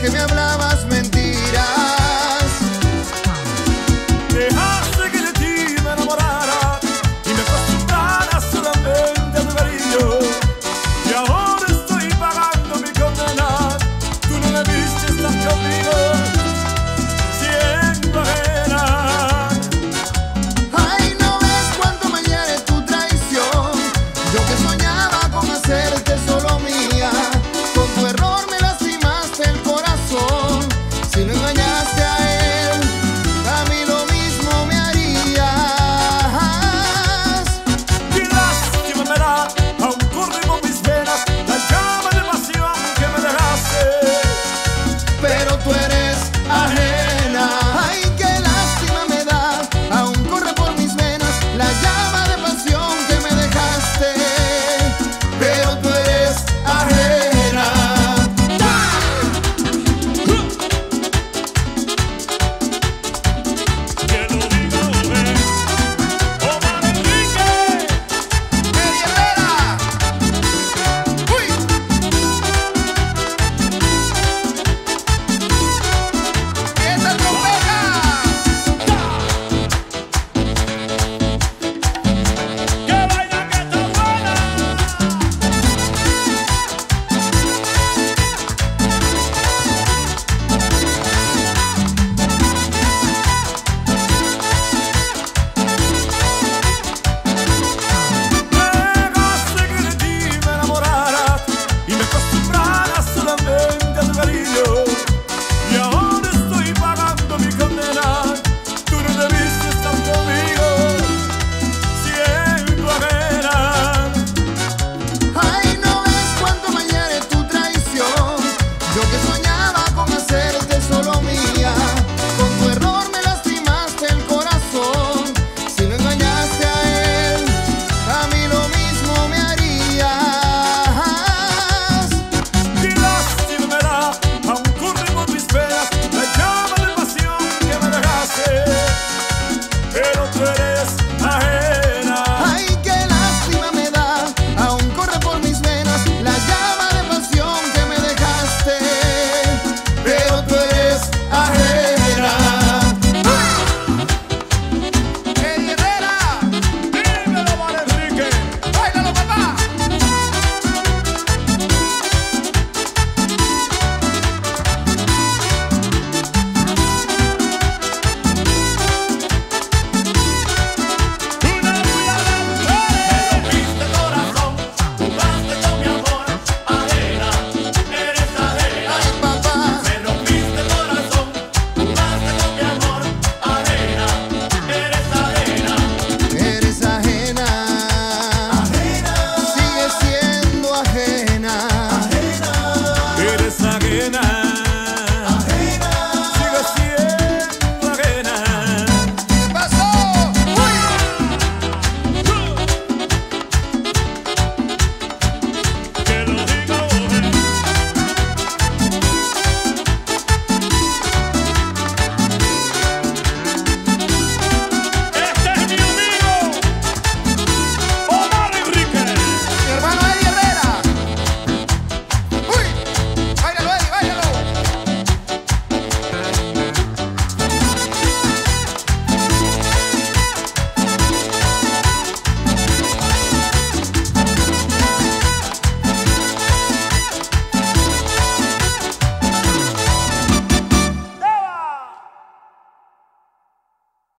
que me hablabas mentiras. Dejaste que de ti me enamorara y me acostumbrara solamente a tu cariño. Y ahora estoy pagando mi condena. Tú no debiste estar conmigo, siendo ajena. Ay, no ves cuánto me hiere tu traición. Yo que soñaba con hacerte solo mía. Con tu error me lastimaste el corazón. Si no engañaste a él, a mí lo mismo me harías. Qué lástima me da, aún corre por mis venas la llama de pasión que me dejaste. Pero tú eres ajena. Ay, qué lástima me da, aún corre por mis venas la llama de pasión que me dejaste. Pero tú eres ajena. Que lo diga Omar Enrique. Eddie Herrera. Uy. Esa trompeta. Que baila que está buena. Dejaste que de ti me enamorara y me acostumbrara solamente a tu cariño. Y ahora estoy pagando mi condena. Tú no debiste estar conmigo, siendo ajena. Ay, no ves cuánto me hiere tu traición. Yo que